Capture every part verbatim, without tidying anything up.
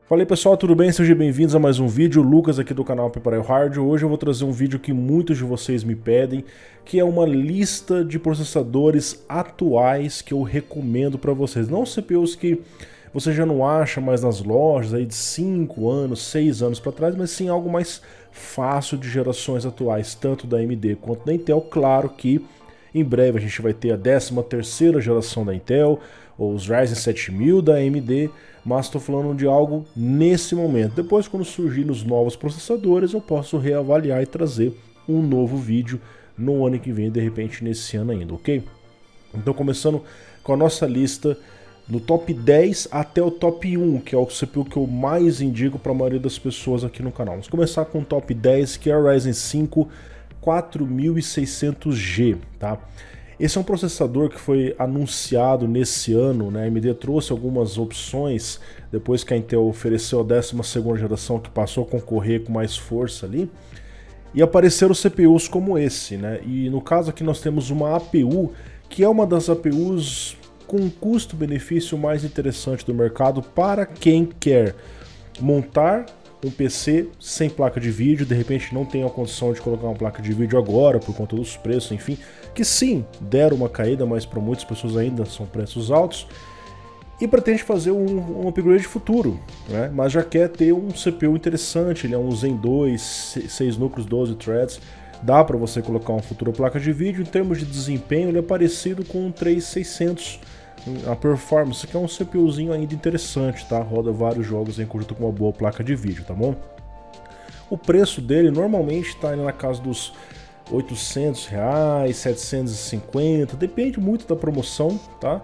Fala aí pessoal, tudo bem? Sejam bem-vindos a mais um vídeo, Lucas aqui do canal Prepare Hard. Hoje eu vou trazer um vídeo que muitos de vocês me pedem, que é uma lista de processadores atuais que eu recomendo para vocês. Não C P Us que você já não acha mais nas lojas aí de cinco anos, seis anos para trás, mas sim algo mais fácil de gerações atuais, tanto da A M D quanto da Intel. Claro que em breve a gente vai ter a décima terceira geração da Intel, ou os Ryzen sete mil da A M D, mas estou falando de algo nesse momento. Depois, quando surgirem os novos processadores, eu posso reavaliar e trazer um novo vídeo no ano que vem, de repente nesse ano ainda, ok? Então, começando com a nossa lista do top dez até o top um, que é o C P U que eu mais indico para a maioria das pessoas aqui no canal. Vamos começar com o top dez, que é o Ryzen cinco quatro mil e seiscentos G, tá? Esse é um processador que foi anunciado nesse ano, né? A AMD trouxe algumas opções depois que a Intel ofereceu a décima segunda geração, que passou a concorrer com mais força ali, e apareceram C P Us como esse, né? E no caso aqui nós temos uma A P U, que é uma das A P Us com um custo-benefício mais interessante do mercado para quem quer montar um P C sem placa de vídeo, de repente não tem a condição de colocar uma placa de vídeo agora por conta dos preços, enfim, que sim, deram uma caída, mas para muitas pessoas ainda são preços altos, e pretende fazer um, um upgrade futuro, né? Mas já quer ter um C P U interessante, ele é um Zen dois, seis núcleos, doze threads, dá para você colocar uma futura placa de vídeo. Em termos de desempenho, ele é parecido com um três mil e seiscentos, a performance, que é um CPUzinho ainda interessante, tá? Roda vários jogos em conjunto com uma boa placa de vídeo, tá bom? O preço dele normalmente está na casa dos oitocentos reais, setecentos e cinquenta, depende muito da promoção, tá?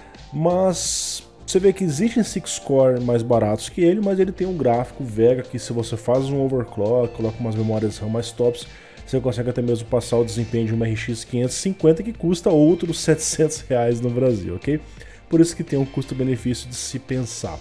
Mas você vê que existem six core mais baratos que ele, mas ele tem um gráfico Vega que, se você faz um overclock, coloca umas memórias RAM mais tops, você consegue até mesmo passar o desempenho de uma R X quinhentos e cinquenta, que custa outros setecentos reais no Brasil, ok? Por isso que tem um custo-benefício de se pensar.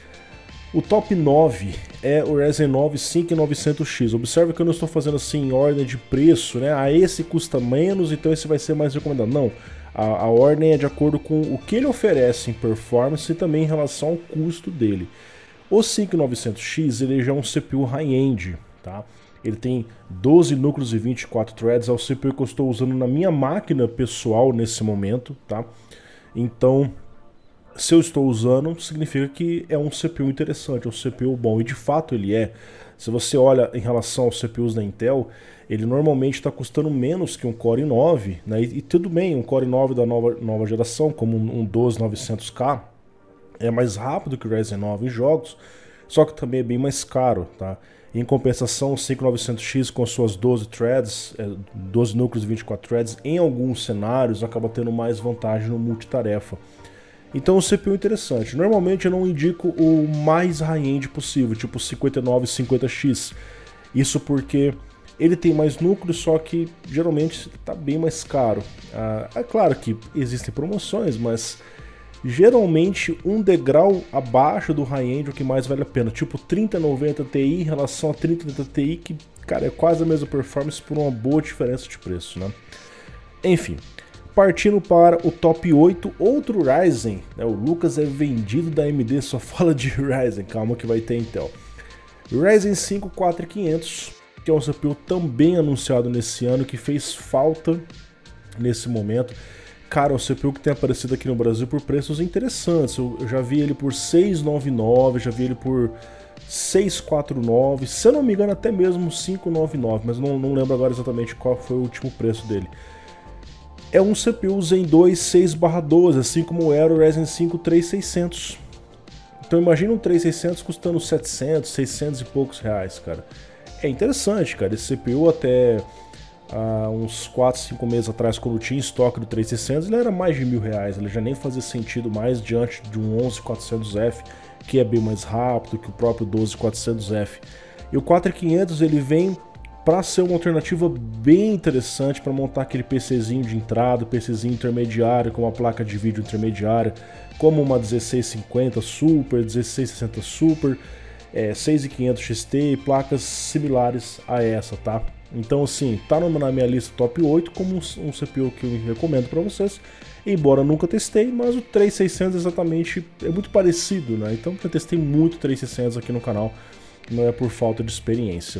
O top nove é o Ryzen nove cinco mil e novecentos X. Observe que eu não estou fazendo assim em ordem de preço, né? Ah, esse custa menos, então esse vai ser mais recomendado. Não, a, a ordem é de acordo com o que ele oferece em performance e também em relação ao custo dele. O cinco mil e novecentos X ele já é um C P U high-end, tá? Ele tem doze núcleos e vinte e quatro threads, é o C P U que eu estou usando na minha máquina pessoal nesse momento, tá? Então, se eu estou usando, significa que é um C P U interessante, é um C P U bom, e de fato ele é. Se você olha em relação aos C P Us da Intel, ele normalmente está custando menos que um Core i nove, né? E, e tudo bem, um Core i nove da nova, nova geração, como um, um doze novecentos K, é mais rápido que o Ryzen nove em jogos, só que também é bem mais caro, tá? Em compensação, o cinco mil e novecentos X com suas doze threads, doze núcleos e vinte e quatro threads, em alguns cenários acaba tendo mais vantagem no multitarefa. Então, o C P U é interessante. Normalmente eu não indico o mais high-end possível, tipo cinquenta e nove cinquenta X. Isso porque ele tem mais núcleos, só que geralmente está bem mais caro. Ah, é claro que existem promoções, mas geralmente um degrau abaixo do high-end é o que mais vale a pena, tipo trinta noventa Ti em relação a trinta oitenta Ti, que, cara, é quase a mesma performance por uma boa diferença de preço, né? Enfim, partindo para o top oito, outro Ryzen, né? O Lucas é vendido da A M D, só fala de Ryzen, calma que vai ter Intel. Ryzen cinco quatro mil e quinhentos, que é um C P U também anunciado nesse ano, que fez falta nesse momento. Cara, é um C P U que tem aparecido aqui no Brasil por preços interessantes. Eu, eu já vi ele por seiscentos e noventa e nove, já vi ele por seiscentos e quarenta e nove, se eu não me engano até mesmo cinquentos e noventa e nove, mas não, não lembro agora exatamente qual foi o último preço dele. É um C P U Zen dois seis barra doze, assim como era o Ryzen cinco três mil e seiscentos. Então imagina um três mil e seiscentos custando setecentos, seiscentos e poucos reais, cara. É interessante, cara, esse C P U até há uns quatro, cinco meses atrás, quando tinha estoque do três mil e seiscentos, ele era mais de mil reais, ele já nem fazia sentido mais diante de um onze quatrocentos F, que é bem mais rápido que o próprio doze quatrocentos F. E o quatro mil e quinhentos ele vem para ser uma alternativa bem interessante para montar aquele PCzinho de entrada, PCzinho intermediário, com uma placa de vídeo intermediária, como uma dezesseis cinquenta Super, dezesseis sessenta Super, é, seis mil e quinhentos X T e placas similares a essa, tá? Então assim, tá na minha lista top oito como um, um C P U que eu recomendo para vocês. Embora eu nunca testei, mas o três mil e seiscentos exatamente é muito parecido, né? Então eu testei muito três mil e seiscentos aqui no canal, não é por falta de experiência.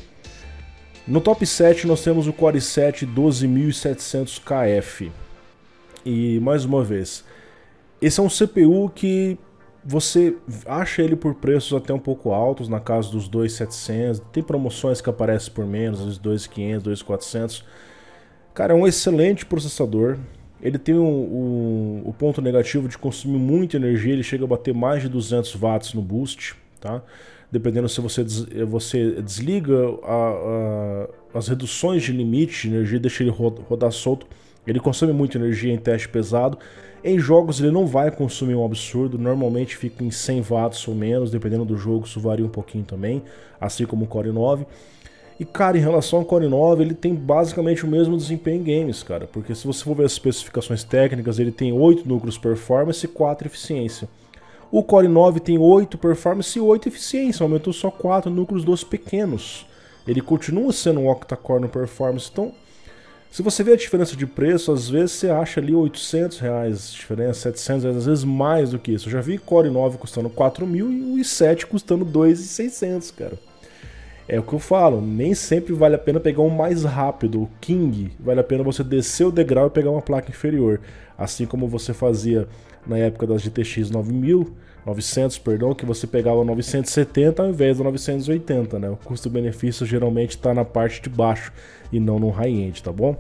No top sete nós temos o Core i sete doze mil e setecentos K F. E mais uma vez, esse é um C P U que você acha ele por preços até um pouco altos, na casa dos dois mil e setecentos, tem promoções que aparecem por menos, às vezes dois mil e quinhentos, dois mil e quatrocentos. Cara, é um excelente processador. Ele tem o um, um, um ponto negativo de consumir muita energia, ele chega a bater mais de duzentos watts no boost, tá? Dependendo se você, des, você desliga a, a, as reduções de limite de energia, deixa ele rodar solto, ele consome muita energia em teste pesado. Em jogos ele não vai consumir um absurdo, normalmente fica em cem watts ou menos, dependendo do jogo, isso varia um pouquinho também, assim como o Core i nove. E cara, em relação ao Core i nove, ele tem basicamente o mesmo desempenho em games, cara, porque se você for ver as especificações técnicas, ele tem oito núcleos performance e quatro eficiência. O Core i nove tem oito performance e oito eficiência, aumentou só quatro núcleos dos pequenos. Ele continua sendo um octa-core no performance, então se você vê a diferença de preço, às vezes você acha ali oitocentos reais de diferença, setecentos reais, às vezes mais do que isso. Eu já vi Core i nove custando quatro mil e o i sete custando dois mil e seiscentos, cara. É o que eu falo, nem sempre vale a pena pegar um mais rápido, o King, vale a pena você descer o degrau e pegar uma placa inferior. Assim como você fazia na época das G T X nove mil, novecentos, perdão, que você pegava novecentos e setenta ao invés do novecentos e oitenta, né? O custo-benefício geralmente está na parte de baixo e não no high-end, tá bom?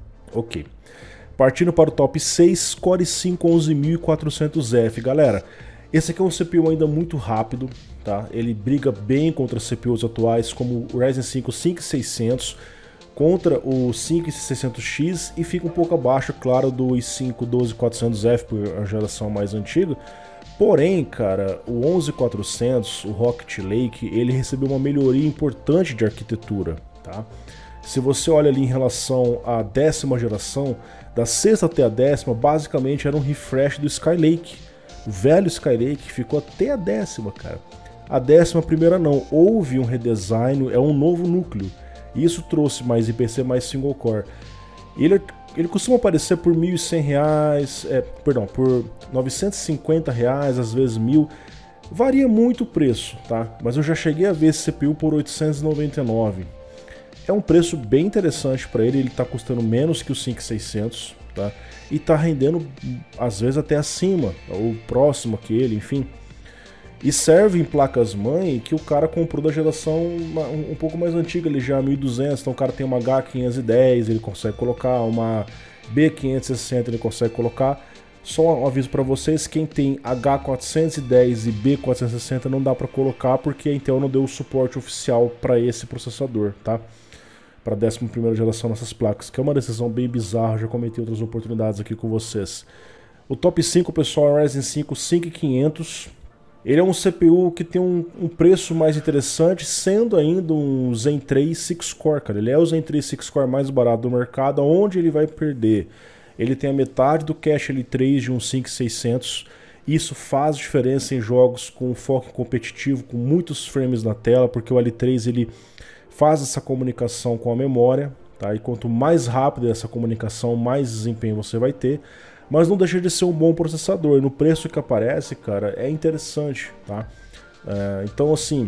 Ok. Partindo para o top seis, Core i cinco onze mil e quatrocentos F, galera. Esse aqui é um C P U ainda muito rápido, tá? Ele briga bem contra C P Us atuais como o Ryzen cinco cinco mil e seiscentos, contra o cinco mil e seiscentos X e fica um pouco abaixo, claro, do i cinco doze mil e quatrocentos F, por a geração mais antiga. Porém, cara, o onze mil e quatrocentos, o Rocket Lake, ele recebeu uma melhoria importante de arquitetura, tá? Se você olha ali em relação à décima geração, da sexta até a décima, basicamente era um refresh do Skylake. O velho Skylake ficou até a décima, cara. A décima primeira não, houve um redesign, é um novo núcleo. Isso trouxe mais I P C, mais single core. Ele, ele costuma aparecer por mil e cem reais, é, perdão, por novecentos e cinquenta reais, às vezes mil. Varia muito o preço, tá? Mas eu já cheguei a ver esse C P U por oitocentos e noventa e nove. É um preço bem interessante para ele, ele está custando menos que o cinco mil e seiscentos, tá? E está rendendo às vezes até acima, ou próximo que ele, enfim. E serve em placas-mãe que o cara comprou da geração um, um pouco mais antiga, ele já mil e duzentos, então o cara tem uma H quinhentos e dez, ele consegue colocar, uma B quinhentos e sessenta ele consegue colocar. Só um aviso para vocês, quem tem H quatrocentos e dez e B quatrocentos e sessenta não dá para colocar porque a Intel não deu o suporte oficial para esse processador, tá? Para a décima primeira geração nessas placas, que é uma decisão bem bizarra, já comentei outras oportunidades aqui com vocês. O top cinco, pessoal, é o Ryzen cinco cinco mil e quinhentos. Ele é um C P U que tem um, um preço mais interessante, sendo ainda um Zen três seis core, cara. Ele é o Zen três seis core mais barato do mercado, onde ele vai perder? Ele tem a metade do cache L três de um cinco mil e seiscentos. Isso faz diferença em jogos com foco competitivo, com muitos frames na tela, porque o L três ele faz essa comunicação com a memória, tá? E quanto mais rápida essa comunicação, mais desempenho você vai ter. Mas não deixa de ser um bom processador. E no preço que aparece, cara, é interessante, tá? É, então, assim,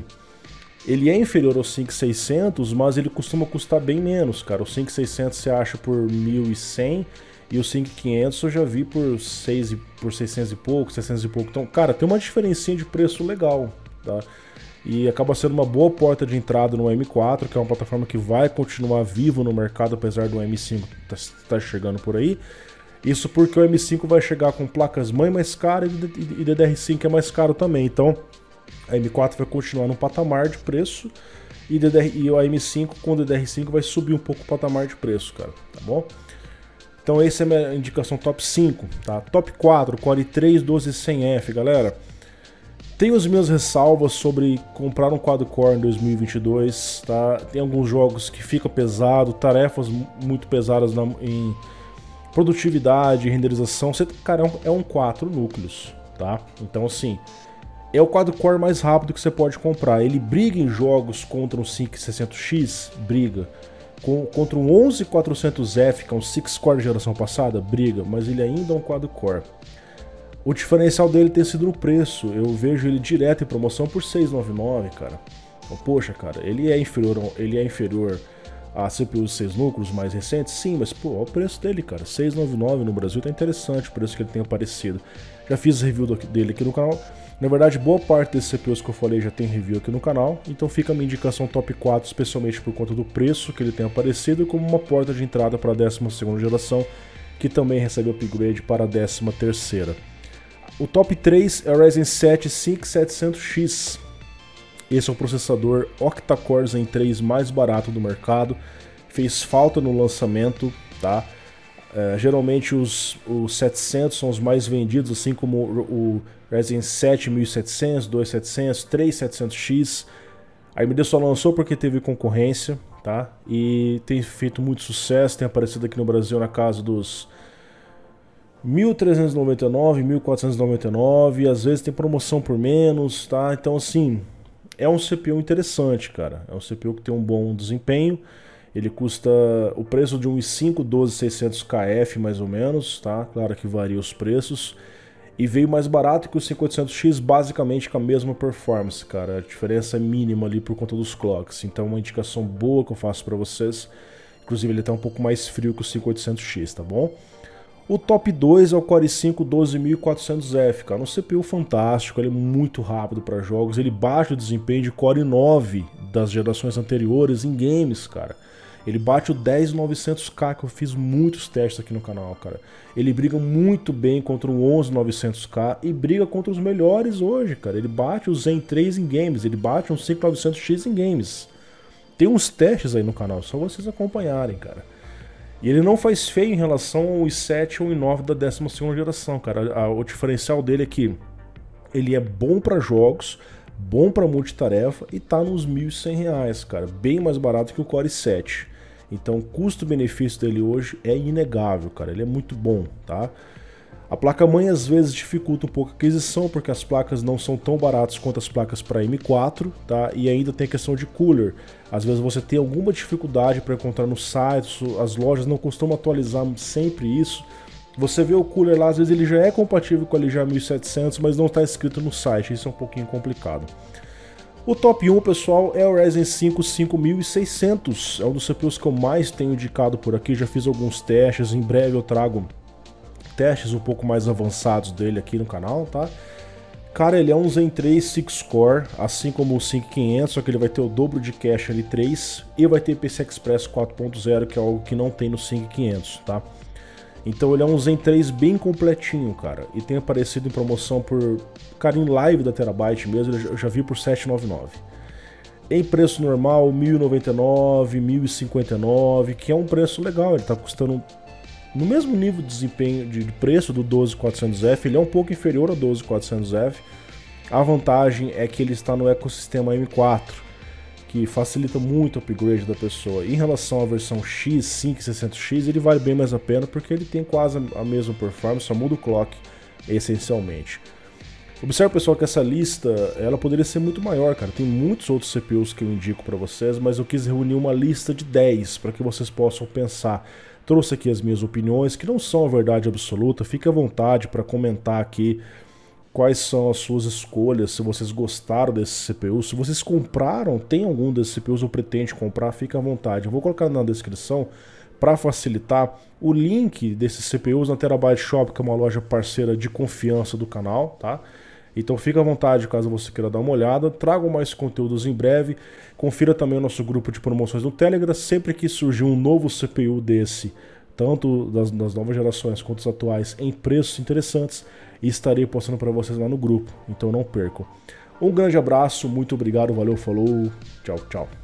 ele é inferior ao cinco mil e seiscentos, mas ele costuma custar bem menos, cara. O cinco mil e seiscentos você acha por mil e cem e o cinco mil e quinhentos eu já vi por, seis, por seiscentos e pouco, seiscentos e pouco. Então, cara, tem uma diferencinha de preço legal, tá? E acaba sendo uma boa porta de entrada no M quatro, que é uma plataforma que vai continuar vivo no mercado, apesar do M cinco estar tá chegando por aí. Isso porque o M cinco vai chegar com placas-mãe mais caras e D D R cinco é mais caro também. Então, a M quatro vai continuar num patamar de preço e, D D R, e o M cinco com o D D R cinco vai subir um pouco o patamar de preço, cara, tá bom? Então, essa é a minha indicação top cinco, tá? Top quatro, Core i três doze cem F, galera. Tenho as minhas ressalvas sobre comprar um quad-core em dois mil e vinte e dois, tá? Tem alguns jogos que ficam pesados, tarefas muito pesadas na, em produtividade, renderização. Você, cara, é um quatro núcleos, tá? Então, assim, é o quad-core mais rápido que você pode comprar. Ele briga em jogos contra um cinco mil e seiscentos X? Briga. Com, contra um onze quatrocentos F, que é um seis core da geração passada, briga, mas ele ainda é um quad core. O diferencial dele tem sido no preço, eu vejo ele direto em promoção por seiscentos e noventa e nove, cara. Então, poxa, cara, ele é inferior, ele é inferior a C P Us de seis núcleos mais recentes? Sim, mas pô, olha o preço dele, cara, seiscentos e noventa e nove no Brasil, tá interessante o preço que ele tem aparecido. Já fiz review dele aqui no canal. Na verdade, boa parte desses C P Us que eu falei já tem review aqui no canal, então fica a minha indicação top quatro, especialmente por conta do preço que ele tem aparecido, como uma porta de entrada para a décima segunda geração, que também recebe upgrade para a décima terceira. O top três é o Ryzen sete cinco mil e setecentos X. Esse é o processador octa-core Zen três mais barato do mercado, fez falta no lançamento, tá? Uh, geralmente os, os setecentos são os mais vendidos, assim como o, o Ryzen sete mil e setecentos, dois mil e setecentos, três mil e setecentos X. A A M D só lançou porque teve concorrência, tá? E tem feito muito sucesso, tem aparecido aqui no Brasil na casa dos mil trezentos e noventa e nove, mil quatrocentos e noventa e nove, às vezes tem promoção por menos, tá? Então assim, é um C P U interessante, cara. É um C P U que tem um bom desempenho. Ele custa o preço de um i cinco doze seiscentos K F mais ou menos, tá? Claro que varia os preços. E veio mais barato que o cinco mil e oitocentos X, basicamente com a mesma performance, cara. A diferença é mínima ali por conta dos clocks. Então uma indicação boa que eu faço para vocês. Inclusive ele tá um pouco mais frio que o cinco mil e oitocentos X, tá bom? O top dois é o Core i cinco doze mil e quatrocentos F, cara. Um C P U fantástico, ele é muito rápido para jogos. Ele baixa o desempenho de Core i nove das gerações anteriores em games, cara. Ele bate o dez mil e novecentos K, que eu fiz muitos testes aqui no canal, cara. Ele briga muito bem contra o onze mil e novecentos K e briga contra os melhores hoje, cara. Ele bate o Zen três em games, ele bate um cinco mil e novecentos X em games. Tem uns testes aí no canal, só vocês acompanharem, cara. E ele não faz feio em relação ao i sete ou i nove da décima segunda geração, cara. O diferencial dele é que ele é bom para jogos, bom para multitarefa e tá nos mil e cem reais, cara. Bem mais barato que o Core i sete. Então o custo-benefício dele hoje é inegável, cara. Ele é muito bom, tá? A placa-mãe às vezes dificulta um pouco a aquisição, porque as placas não são tão baratas quanto as placas para M quatro, tá? E ainda tem a questão de cooler. Às vezes você tem alguma dificuldade para encontrar no site, as lojas não costumam atualizar sempre isso. Você vê o cooler lá, às vezes ele já é compatível com a L G A mil e setecentos, mas não está escrito no site, isso é um pouquinho complicado. O top um, pessoal, é o Ryzen cinco cinco mil e seiscentos, é um dos C P Us que eu mais tenho indicado por aqui, já fiz alguns testes, em breve eu trago testes um pouco mais avançados dele aqui no canal, tá? Cara, ele é um Zen três seis core, assim como o cinco mil e quinhentos, só que ele vai ter o dobro de cache L três e vai ter P C I Express quatro ponto zero, que é algo que não tem no cinco mil e quinhentos, tá? Então ele é um Zen três bem completinho, cara, e tem aparecido em promoção por, cara, em live da Terabyte mesmo, eu já vi por setecentos e noventa e nove. Em preço normal, mil e noventa e nove, mil e cinquenta e nove, que é um preço legal, ele tá custando no mesmo nível de desempenho de preço do doze mil e quatrocentos F, ele é um pouco inferior ao doze mil e quatrocentos F. A vantagem é que ele está no ecossistema M quatro, que facilita muito o upgrade da pessoa. Em relação à versão X, cinco mil e seiscentos X, ele vale bem mais a pena porque ele tem quase a mesma performance, só muda o clock essencialmente. Observe, pessoal, que essa lista ela poderia ser muito maior, cara. Tem muitos outros C P Us que eu indico para vocês, mas eu quis reunir uma lista de dez para que vocês possam pensar. Trouxe aqui as minhas opiniões, que não são a verdade absoluta. Fique à vontade para comentar aqui quais são as suas escolhas, se vocês gostaram desse C P U, se vocês compraram, tem algum desses C P Us ou pretende comprar, fique à vontade. Eu vou colocar na descrição, para facilitar, o link desses C P Us na Terabyte Shop, que é uma loja parceira de confiança do canal, tá? Então fique à vontade caso você queira dar uma olhada, trago mais conteúdos em breve, confira também o nosso grupo de promoções no Telegram, sempre que surgir um novo C P U desse, tanto das, das novas gerações quanto os atuais, em preços interessantes, e estarei postando para vocês lá no grupo, então não percam. Um grande abraço, muito obrigado, valeu, falou, tchau, tchau.